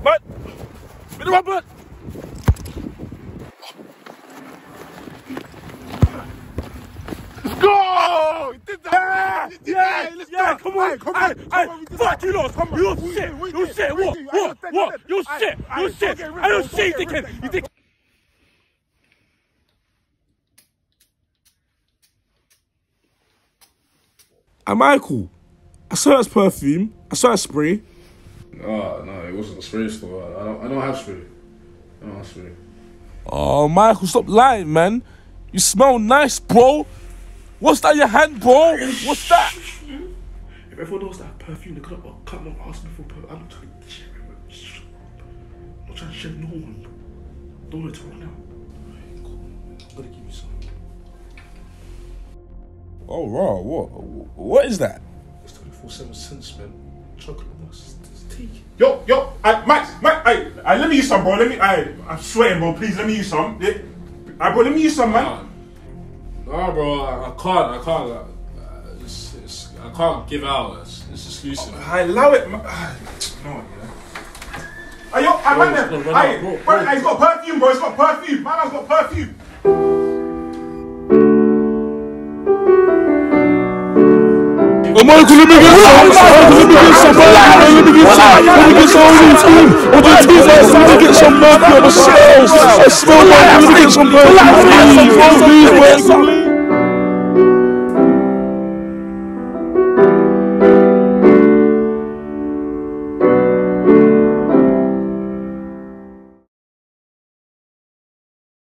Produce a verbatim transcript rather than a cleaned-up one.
man. With the rubber. Let's go! He did that! Yeah, yeah, yeah, let's yeah, go. Come on, come on, come on. Fuck you lot, come on. You're shit, you're shit, what, what, what? You're shit, you're shit. I don't see dickhead. You think... Hey, Michael, I saw that's perfume. I saw that spray. No, no, it wasn't a spray store. I don't, I don't have spray. I don't have spray. Oh, Michael, stop lying, man. You smell nice, bro. What's that in your hand, bro? What's that? If everyone knows that perfume, they could have cut my ass before perfume. I'm not trying to share it. I'm not trying to share no one. Don't let it run out. I'm gonna give you some. Oh, raw. What? What is that? It's twenty-four seven cents, man. Chocolate nuts. Yo, yo, I, Max, Max, I, I, let me use some, bro. Let me, I, I'm sweating, bro. Please, let me use some. Yeah. I, bro, let me use some, man. Nah, nah bro, I, I can't, I can't. Uh, it's, it's, I can't give out. It's, it's exclusive. Oh, I allow it. Man. No, yeah. Hey, yo, I, man, man. Hey, bro, bro, bro, he's got perfume, bro. He's got perfume. My man's got perfume. Oh, Michael, let me get some. Michael, let me get some. Let me get some. Let me get some on your team. On your team, let me get some perfume on the shells. I smell like let me get some perfume. Please, please, please.